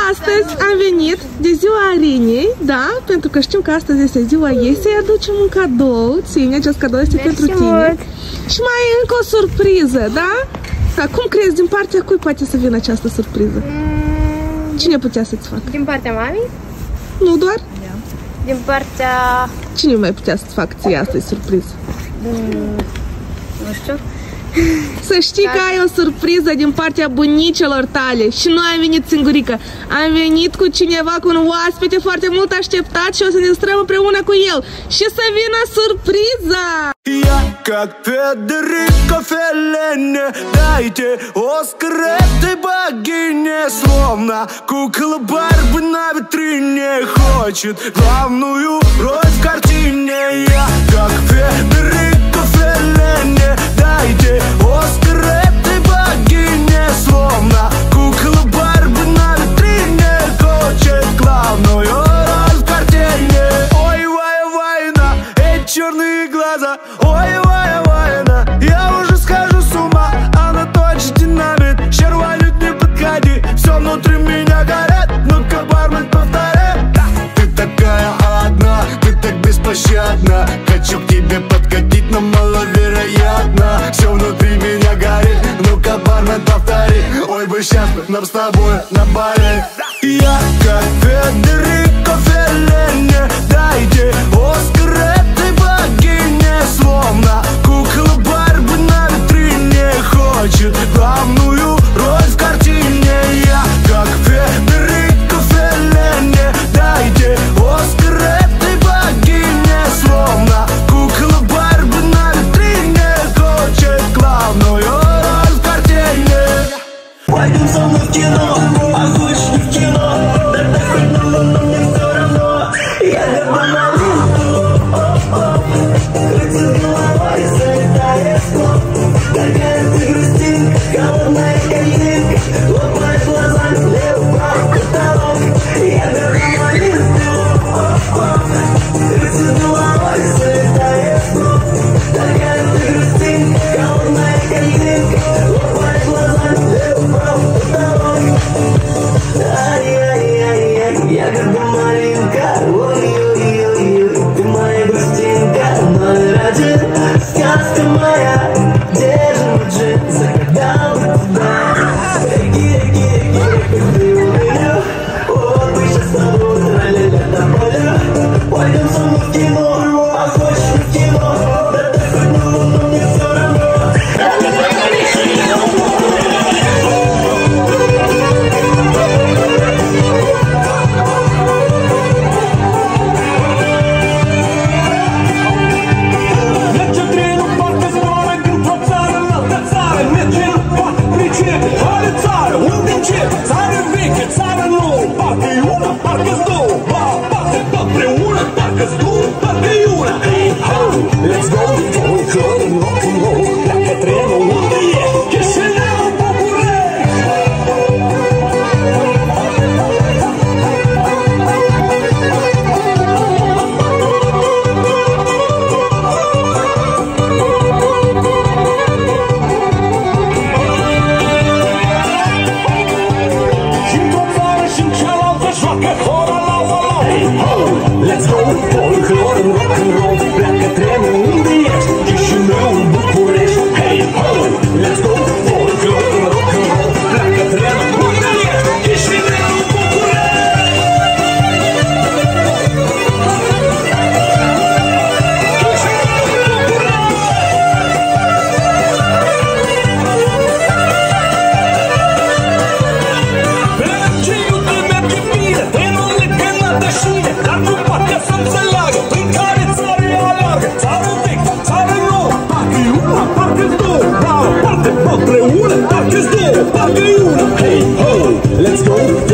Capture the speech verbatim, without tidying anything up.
astăzi am venit de ziua Arinei, da? Pentru că știm că astăzi este ziua ei, să-i aducem un cadou. Ține, acest cadou este Mersi pentru tine. mult. Și mai e încă o surpriză, da? Dar cum crezi, din partea cui poate să vină această surpriză? Mm, Cine putea să-ți facă? din partea mamei? Nu doar? Din partea... Cine mai putea să-ți facă ție astăzi surpriză? Mm, nu știu. Să știi că ai o surpriză din partea bunicelor tale. Și nu am venit singurică. Am venit cu cineva, cu un oaspete foarte mult așteptat și o să ne distrăm împreună cu el. Și să vină surpriza! Я как Федерико Феллини, дайте Оскар этой богине. Словно кукла Барби на витрине хочет главную роль в картине. Я как Федерико Феллини, дайте Оскар этой богине. Словно кукла Барби на витрине хочет главную роль в картине. Ой, вай, вайна, эти черные глаза. Ой, вай, вайна, я уже схожу с ума. Она точно динамит, щервалит, не подходи. Все внутри меня горят, ну-ка, бармен, повторяй. Ты такая одна, ты так беспощадна. Хочу к тебе подкатить, но маловероятно. Все внутри меня горит, ну-ка, бармен, повтори. Ой, бы сейчас нам с тобой на баре. Я как Федерико Феллини, дайте Оскар этой богине. Словно кукла Барби на витрине хочет главную роль в картине. Я как Федерико Феллини, дайте Оскар этой богине. Словно кукла Барби на витрине хочет главную роль в картине. Пойдем со мной в кино, а хочешь не в кино. Да так хоть на луну, мне все равно. Я гормональный. Крутит головой, залетает в клуб. Какая ты грустинка, голодная калинка. Лопает глаза, слева-право потолок. Я гормональный. Крутит головой, залетает в клуб. Какая ты грустинка, голодная калинка. Лопает глаза, слева-право потолок. Ай-яй-яй-яй, я гормональнка. Ой-ой-ой-ой, ты моя грустинка. Номер один, сказка моя. Где же мой джин, загадал тебя. Реки, реки, реки, ты у меня. Вот мы сейчас с тобой тролли-ля тополя. Пойдем со мной в кино, а хочешь в кино. Да так хоть на луну, мне все равно. Let's go, going club and rock and roll. La che tremo un day, che scegliamo un po' pure. Scintrozzare, scincialozza, sciocca, ora la vola. Hey ho, let's go, going club and rock and roll. La che tremo un day, che scegliamo un po' pure. Hey ho, let's go, going club and rock and roll. La che tremo un day, che scegliamo un po' pure. Preciso di vecchie file, e non le pennate scine. Darmi un pacca senza lago, trincare zari alla larga. Zare big, zare no, pacchi una, pacchi due. Bravo, parte, tre, una, pacchi due, pacchi una. Hey ho, let's go.